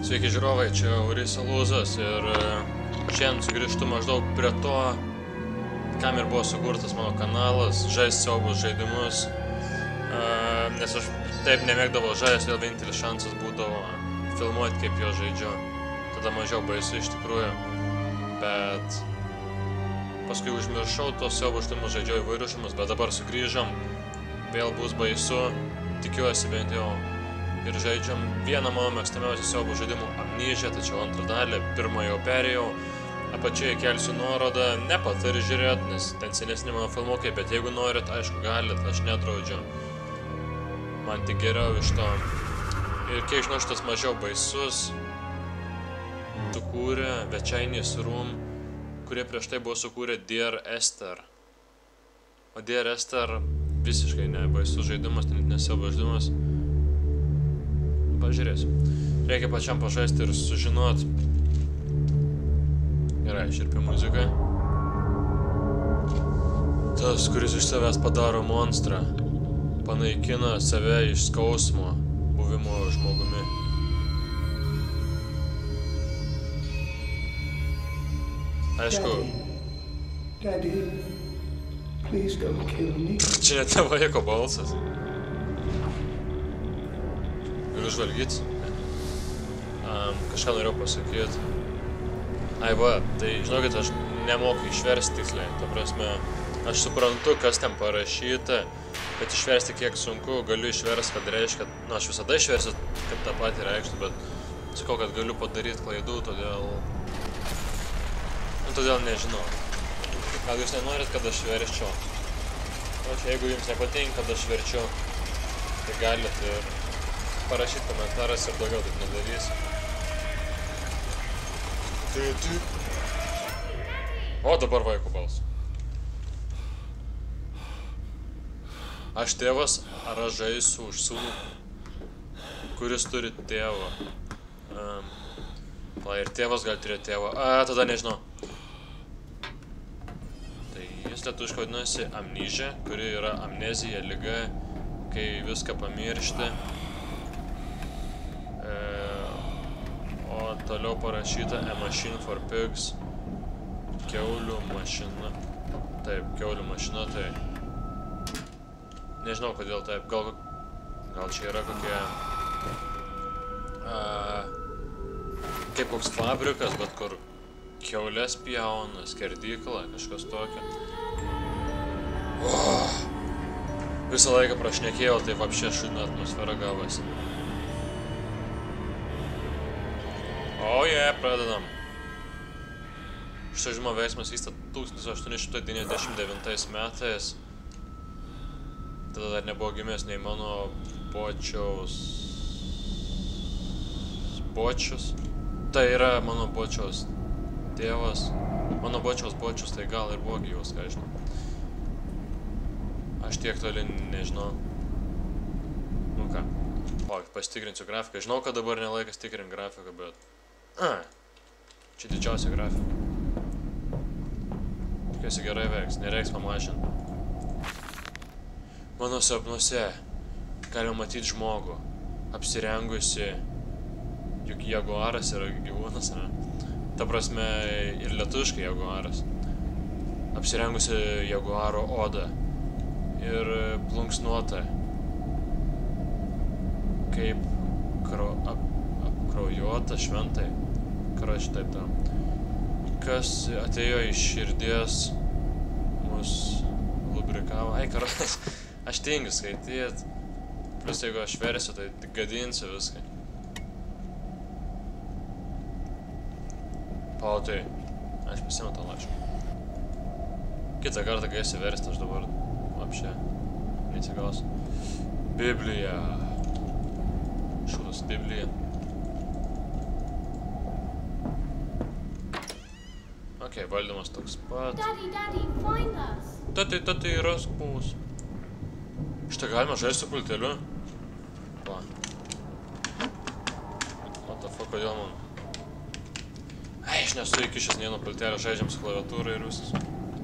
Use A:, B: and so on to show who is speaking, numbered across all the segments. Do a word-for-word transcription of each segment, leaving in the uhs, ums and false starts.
A: Sveiki žiūrovai, čia Urisa Lūzas ir šiandien sugrįžtu maždaug prie to, kam ir buvo sukurtas mano kanalas, žaisti siaubus žaidimus, nes aš taip nemėgdavau žaisti, vėl vienintelis šansas būdavo filmuoti, kaip jo žaidžiu, tada mažiau baisu iš tikrųjų, bet paskui užmiršau tos siaubus žaidimus, žaidžiau įvairius žaidimus, bet dabar sugrįžom, vėl bus baisu, tikiuosi bent jau. Ir žaidžiam vieną mano mėgstamiausių siaubų žaidimų Amnesia, tačiau antrą dalį, pirmą jau perėjau. Apačioje kelsiu nuorodą, nepatari žiūrėti, nes ten senesni mano filmukai, bet jeigu norit, aišku, galit, aš nedraudžiu. Man tik geriau iš to. Ir kiek žinau, šitas mažiau baisus sukūrė The Chinese Room, kurie prieš tai buvo sukūrę Dear Esther. O Dear Esther visiškai ne baisus žaidimas, net nesiaubo žaidimas. Pažiūrėsiu. Reikia pačiam pažaisti ir sužinot. Gerai, širpi muziką. Tas, kuris iš savęs padaro monstrą, panaikina save iš skausmo, buvimo žmogumi. Aišku.
B: Daddy, please don't kill me.
A: Čia net ne vaiko balsas. Galiu žvalgyt? Um, kažką norėjau pasakyti. Ai va, tai žinokit, aš nemoku išversti tiksliai. Ta prasme, aš suprantu, kas ten parašyta, bet išversti kiek sunku, galiu išversti, kad reiškia, na, aš visada išversiu, kad tą patį reikštų, bet sakau, kad galiu padaryti klaidų, todėl... Nu, todėl nežinau. Gal jūs nenorit, kad aš verčiau? O čia, jeigu jums nepatinka, kad aš verčiu, tai galit ir parašyti komentaras ir daugiau taip nedarysiu. O dabar vaiko balsu. Aš tėvas, ar aš žaisiu už sūnų, kuris turi tėvą. Um, va, ir tėvas gali turėti tėvą. A, tada nežinau. Tai jis lietuviškai vadinasi Amnesia, kuri yra amnezija, liga, kai viską pamiršti. Toliau parašyta A Machine for Pigs. Kiaulių mašina. Taip, kiaulių mašina, tai... Nežinau, kodėl taip. Gal, gal čia yra kokie... A, kaip koks fabrikas, bet kur kiaulės pjauna, skerdykla, kažkas tokio. Oh, visą laiką prašnekėjau, tai vapšė šūdina atmosfera gavosi. O je, pradedam. Šito žaidimo veiksmas vyksta tūkstantis aštuoni šimtai devyniasdešimt devintais metais. Tada dar nebuvo gimęs nei mano bočiaus... Bočius. Tai yra mano bočiaus tėvas. Mano bočiaus bočius, tai gal ir buvo gyvas, ką žinau. Aš tiek toli nežinau. Nu ką, palauk, pasitikrinsiu grafiką. Žinau, kad dabar nelaikas tikrinti grafiką, bet... A, čia didžiausia grafika. Tikiuosi gerai veiks, nereiks pamažinti. Mano sapnuose galima matyti žmogų, apsirengusi, juk jaguaras yra gyvūnas, ne? Ta prasme, ir lietuviškai jaguaras. Apsirengusi jaguaro odą ir plunksnuota, kaip kro, ap, apkraujuota šventai. Karoči taip tam. Kas atėjo iš širdies, mus lubrikavo. Ai, karoči, aš tingiu skaityt. Plus, jeigu aš versiu, tai gadinsiu viską. Pau, tai, aš pasiėmiau tą laišką. Kitą kartą, kai esi versti, aš dabar apšė neatsigausiu. Biblija. Šūdas Biblija. Ok, valdymas toks pat.
C: Daddy, Daddy, find us.
A: Tatai, tatai, rask mus. Šitą galima žaisti su pulteliu? Va. What the fuck, kodėl man? Ai, aš nesu įkišęs nei nuo pultelio, žaidžiam su klaviatūra ir viskas.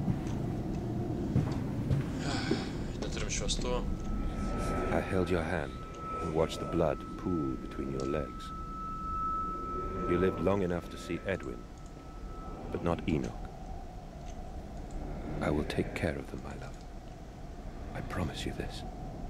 A: Neturim šviestuvų.
D: I held your hand and watched the blood pool between your legs. You lived long enough to see Edwin, but not Enoch. I will take care of them, my love. I promise you this.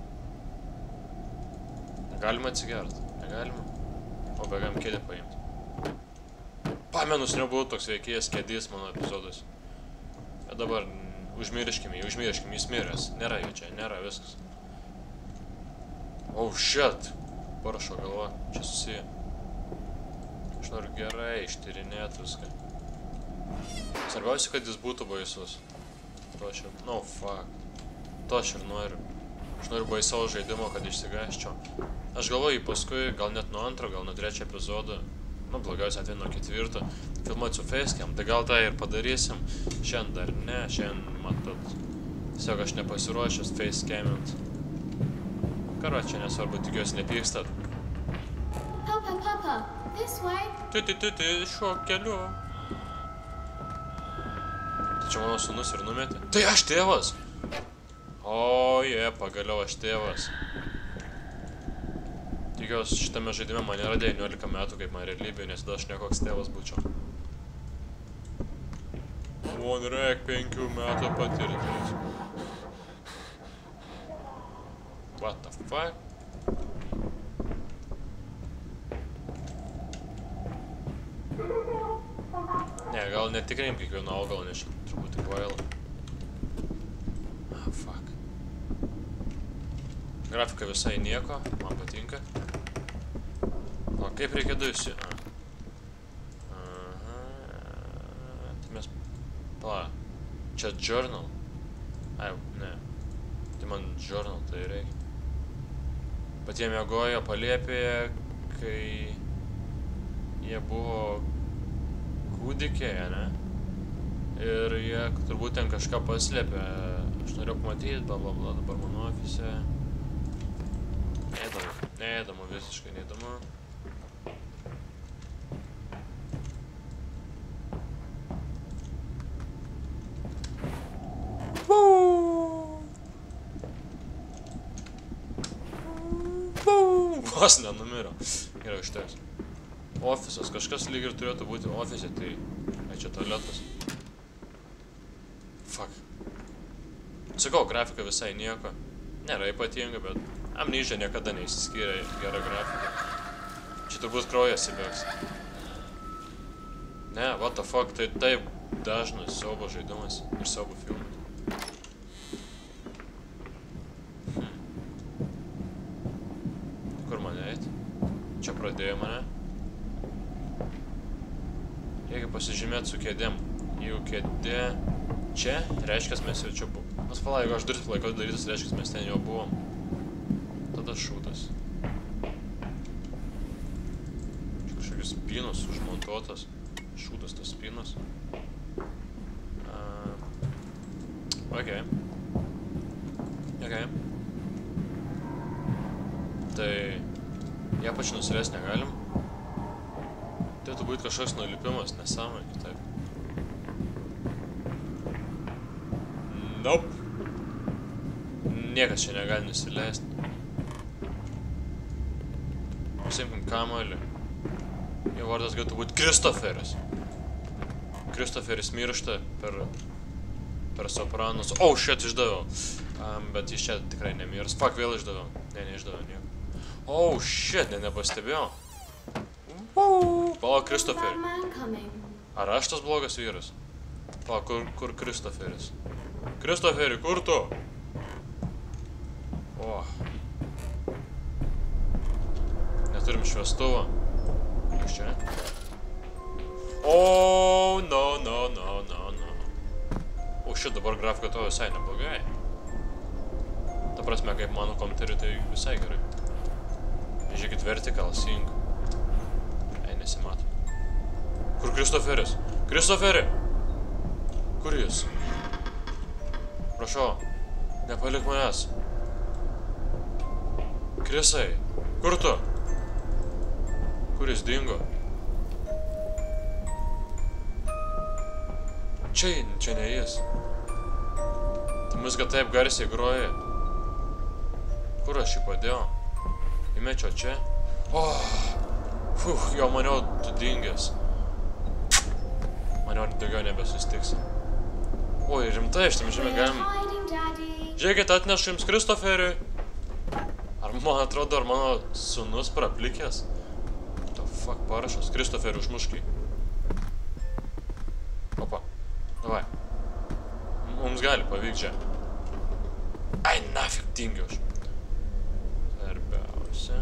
A: Galima atsigert, negalima. O begam kėdę paimti. Pamenus nebuvo toks veikėjas kėdės mano epizodas. Bet dabar užmirškime, užmirškime, jis miręs. Nėra jo čia, nėra viskas. Oh shit! Parašo galva, čia susiję. Aš noriu gerai ištyrinėti viską. Svarbiausia, kad jis būtų baisus. To aš ir... No fuck. To aš ir noriu. Aš noriu baisaus žaidimo, kad išsigaščiau. Aš galvoju paskui, gal net nuo antro, gal nuo trečio epizodo, nu, blogiausia atveju nuo ketvirto, filmuoti su facecam, tai gal tą ir padarysim. Šiandien dar ne, šiandien, matot, tiesiog aš nepasiruošęs facecamint. Karočią, nesvarbu, tikiuosi nepykstat.
C: Papa, Papa, this way.
A: Tu, tu, tu, tu, šiuo keliu. Tai čia mano sūnus ir numetė. Tai aš tėvas! O, jie, pagaliau aš tėvas. Tikiuosi, šitame žaidime man nėra devyniolika metų, kaip man realybėje, nes tada aš nekoks tėvas būčiau. Man reik penkių metų patirtis. What the fuck? Ne, gal netikrim kiekvieno augalą, nes truputį kvaila. Ah, fuck. Grafika visai nieko, man patinka. O kaip reikia dusi? Aha. Tai mes... Pala. Čia journal. Ai, ne. Tai man journal tai reikia. Bet jie miegojo palėpėje, kai... Jie buvo... Kūdikiai, ne? Ir jie turbūt ten kažką paslėpė. Aš noriu pamatyti, bla bla bla, dabar mano ofise. Neįdomu, neįdomu, visiškai neįdomu. Vos nenumiro. Gerai, užteks. Ofisas, kažkas lyg ir turėtų būti ofise, tai... Ai, čia tualetas. Fuck. Sakau, grafika visai nieko. Nėra ypatinga, bet... Amnesia niekada neįsiskyrė gerą grafiką. Čia turbūt kraujas įbėgs. Ne, what the fuck, tai taip dažnas siaubo žaidimas ir siaubo filmas. Hmm. Kur man eit? Čia pradėjo mane. Reikia pasižymėti su kėdėm. Jeigu kėdė čia, reiškia, mes jau čia buvom. Mas pala, jeigu aš duris laikau darytas, reiškia, mes ten jau buvom. Tada šūtas. Čia kažkokius spynus užmontuotas. Šūtas tas spynas. Uh, ok. Ok. Tai... Ją pačiu nusivest negalim. Turėtų būti kažkoks nulipimas, nesąmonė kitaip. Nope. Niekas čia negali nusileisti. Pasimkim kamuolį. Jo vardas galėtų būti Kristoferis. Kristoferis miršta per... per Sopranos. Oh, shit, išdaviau. Um, bet jis čia tikrai nemirs. Fuck, vėl išdaviau. Ne, neišdaviau nieko. Oh, shit, ne, nepastebėjau. Palauk, Kristoferi. Ar aš tas blogas vyras? Palauk, kur, kur Kristoferis? Kristoferi, kur tu? O. Neturim šviestuvo. Kas čia? Oh, no, no, no, no, no. O, šit, dabar grafika to visai neblogai. Ta prasme, kaip mano kompiuteriu, tai visai gerai. Žiūrėkit, vertical sync. Ei, nesimato. Kur Kristoferis? Kristoferi! Kur jis? Prašau, nepalik manęs. Krisai, kur tu? Kur jis dingo? Čia, čia ne jis. Ta muzika taip garsiai groja. Kur aš jį padėjau? Įmečiau čia. Oh, Fuh, jo maniau, tu dingęs. Maniau, daugiau nebesusitiks. Oi, rimtai, šitam žemė galim... Žiūrėkit, atnešu jums Kristoferiui. Ar man atrodo, ar mano sūnus praplikęs? What the fuck, parašas? Kristoferiui užmuškai. Opa, davai. Mums gali pavykti čia. Ai, nafik, tingiu aš. Svarbiausia.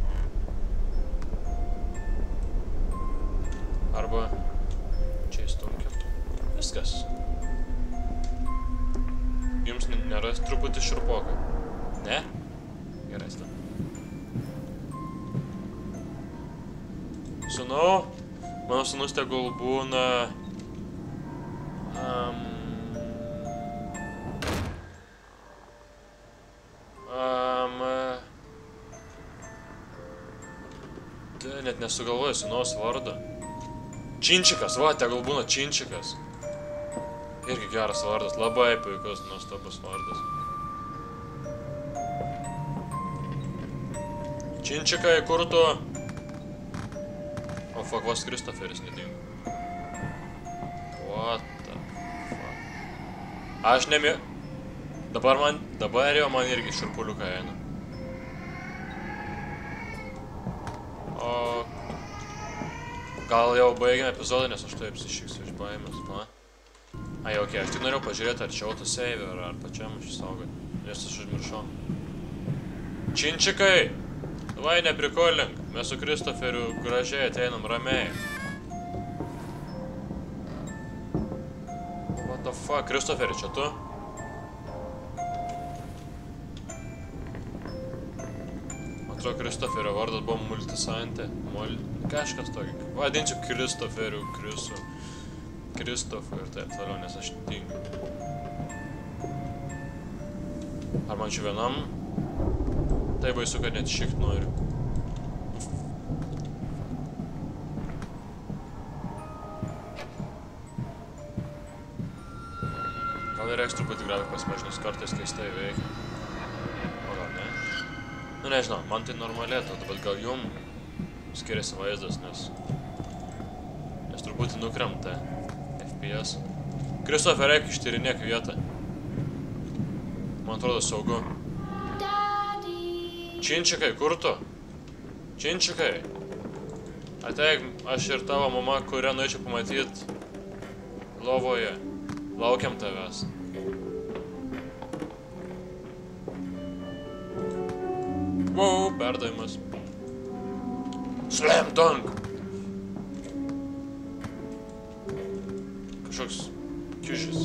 A: Arba čia įstumkim. Viskas. Jums nėra truputį širpoka? Ne? Gerai, sta. Sūnau, mano sūnus tegul būna... Um, um, tai net nesugalvoju sūnaus vardą. Činčikas, va, tegul būna Činčikas. Irgi geras vardas, labai puikus, nuostabus vardas. Činčikai, kur tu? O, fuck, vas Kristoferis nedingo. What the fuck? Aš nemė... Dabar man... Dabar jau man irgi širpuliuką eina. O... Gal jau baigėme epizodą, nes aš taip apsišiksiu iš baimės, na? Ai, okei, okay, aš tik norėjau pažiūrėti, ar čia autosave, ar, ar pačiam aš įsaugoti, nes aš užmiršau. Činčikai! Davai, neprikolink, mes su Kristoferiu gražiai ateinam ramiai. What the fuck, Kristoferi, čia tu? Atrodo, Kristoferio vardas buvo Multisante. Mul... Kažkas tokį. Vadinsiu Kristoferiu, Krisu. Kristofu ir taip toliau, nes aš tingiu. Ar man čia vienam? Tai baisu, kad net šikt noriu. Gal ir reiks truputį grafikos mažinus kartais keistai veikia. O gal ne? Nu nežinau, man tai normaliai atrodo, bet gal jum skiriasi vaizdas, nes... Nes truputį nukremta. F P S. Kristofer, reik ištyrinėk vietą. Man atrodo saugu. Činčikai, kur tu? Činčikai. Ateik, aš ir tavo mama, kurią norėčiau pamatyti lovoje. Laukiam tavęs. Wow, perdavimas. Slam dunk! Kažkoks kiušis.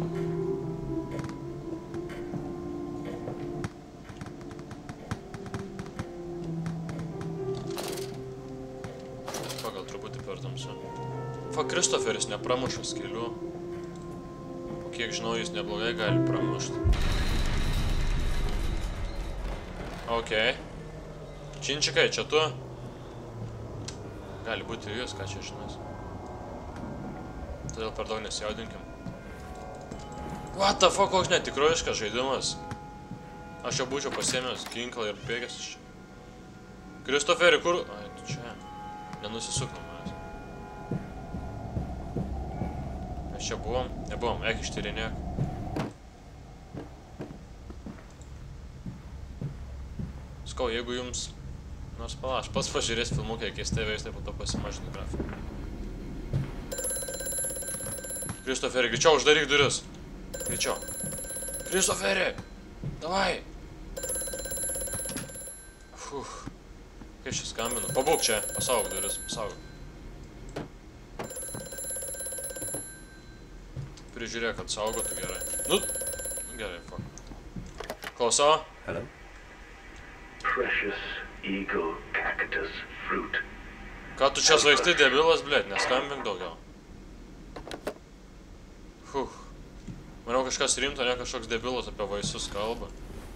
A: Pagal truputį per tamsu. Fa, Kristoferis nepramuša skilių. O kiek žinau, jis neblogai gali pramušti. Okei. Činčikai, čia tu? Gali būti jūs, ką čia žinas. Todėl per daug nesijaudinkim. What the fuck, koks netikrojiškas žaidimas. Aš jau būčiau pasiėmęs ginklą ir bėgęs iš čia. Kristoferi, kur... Ai, tu čia. Nenusisuk nuo manęs. Mes čia buvom? Nebuvom, eik ištyrinėk. Skau, jeigu jums... Nors pala, aš pats pažiūrės filmukai keistai veistai, po to pasimažinu grafiką. Kristoferi, greičiau uždaryk duris. Greičiau. Kristoferi! Davai! Fuh. Kai aš skambinu. Pabūk čia. Pasauk duris. Pasauk. Prižiūrėk, kad saugotų gerai. Nu, gerai, fuck. Klausau?
D: Hello?
E: Precious eagle cactus fruit.
A: Ką tu čia svaigsti, debilas, blėt, neskambink daugiau. Fuh. Maniau kažkas rimto, ne kažkoks debilas apie vaisius kalba.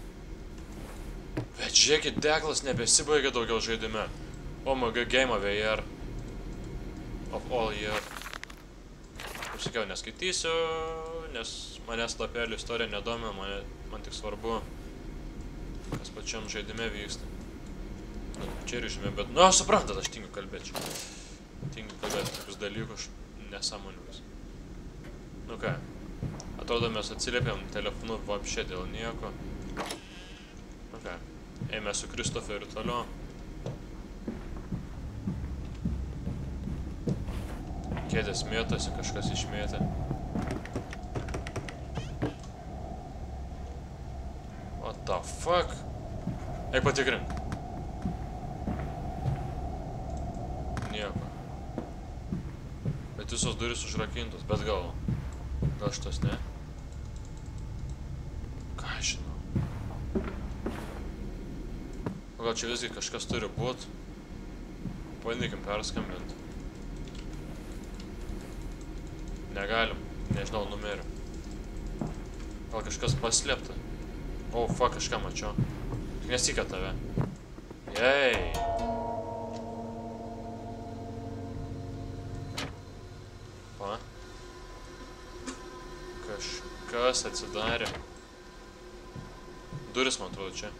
A: Bet žiūrėkit, deglas nebesibaigia daugiau žaidime. O M G Game of the Year. Of all year. Kaip sakiau, neskaitysiu, nes manęs lapelių istorija nedomina, mane, man tik svarbu, kas pačiam žaidime vyksta. Čia ir žymė, bet... Nu, suprantat, aš tingiu kalbėti. Tingiu kalbėti tokius dalykus nesąmoningus. Nu ką, atrodo mes atsiliepėm telefonu vapšė dėl nieko. Nu ką, ėjome su Kristoferiu toliau. Kėdės mėtasi, kažkas išmėtė. What the fuck? Eik patikrink. Nieko. Bet visos durys užrakintos, bet gal... Gal šitas ne? Ką aš žinau? O gal čia visgi kažkas turi būt? Pabandykim perskambinti. Negalim, nežinau numerių. Gal kažkas paslėpta? O, oh, fuck, kažką mačiau. Tik nesika tave. Jei. Pa. Kažkas atsidarė. Duris, man atrodo, čia.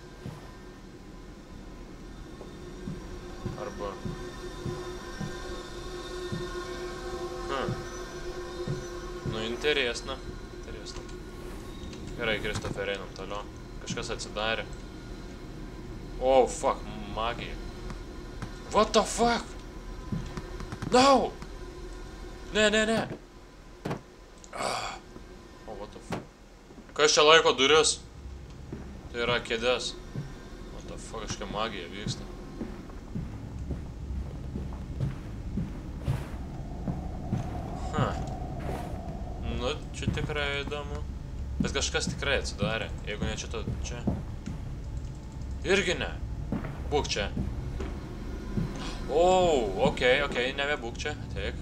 A: Arba... Hmm. Nu, interesna. Interesna. Gerai, Kristoferi, einam toliau. Kažkas atsidarė. Oh, fuck, magija. What the fuck? No! Ne, ne, ne. Ah. Oh, what the fuck? Kas čia laiko duris? Tai yra kėdės. What the fuck, kažkokia magija vyksta. Huh. Nu, čia tikrai įdomu. Bet kažkas tikrai atsidarė. Jeigu ne čia to... čia. Irgi ne. Būk čia. O, okei, okei, nebebūk čia. Ateik.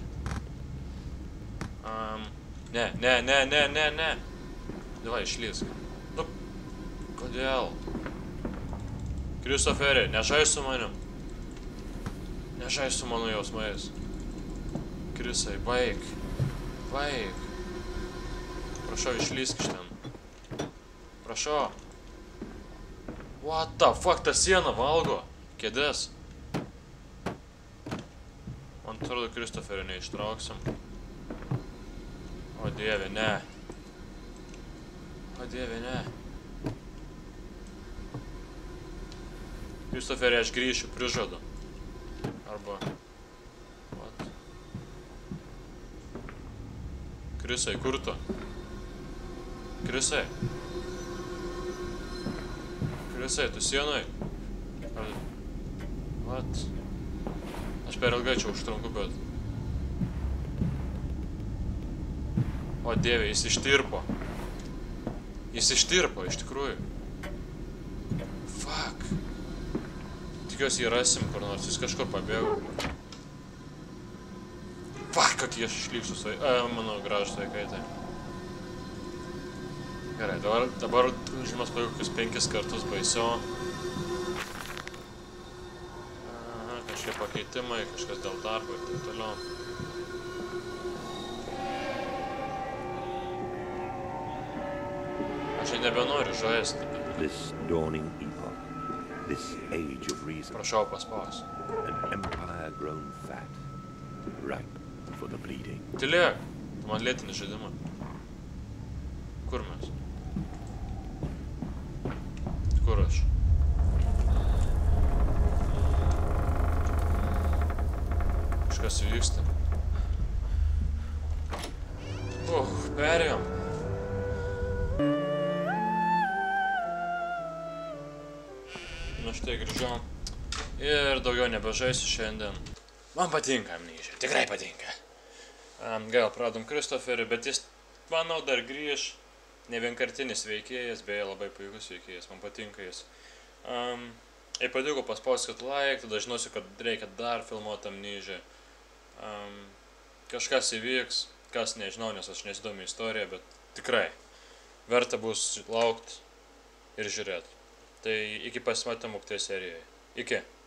A: Um, ne, ne, ne, ne, ne, ne. Davai, išlysk. Nu, kodėl? Kristoferi, nežai su manim. Nežai su mano jausmais. Krisai, baik. Baik. Prašau, išlysk iš ten. Prašau. What the fuck, ta siena valgo. Kėdės. Man atrodo, Kristoferio neištrauksim. O dieve, ne. O dieve, ne. Kristoferi, aš grįšiu, prižadu. Arba... What? Krisai, kur tu? Krisai. Krisai, tu sienoj? Ar... What? Aš per ilgai čia užtrunku, bet... O dieve, jis ištirpo. Jis ištirpo, iš tikrųjų. Fuck. Tikiuosi jį rasim kur nors, jis kažkur pabėgo. Fuck, kokie aš išliksiu su... A, mano gražus vaikai tai. Gerai, dabar, dabar žymas pavyko kokius penkis kartus baisiau. Aha, kažkiek pakeitimai, kažkas dėl darbo ir taip toliau. Aš jau nebenoriu žaisti.
D: This dawning epoch, this age of reason,
A: Prašau, paspaus.
D: an empire grown fat, ripe for the bleeding.
A: Tylėk, tu man lėtinį žaidimą. Kur mes? Kur aš? Kažkas vyksta. Uh, perėjom. Nu štai grįžau. Ir daugiau nebežaisiu šiandien. Man patinka Amnesia, tikrai patinka. Um, gal pradom Kristoferį, bet jis, manau, dar grįž. Ne vienkartinis veikėjas, beje, labai puikus veikėjas, man patinka jis. Um, jei patiko, paspauskit like, tada žinosiu, kad reikia dar filmuoti Amnesiją. Um, kažkas įvyks, kas nežinau, nes aš nesidomiu istoriją, bet tikrai verta bus laukt ir žiūrėti. Tai iki pasimatymų kitoje serijoje. Iki.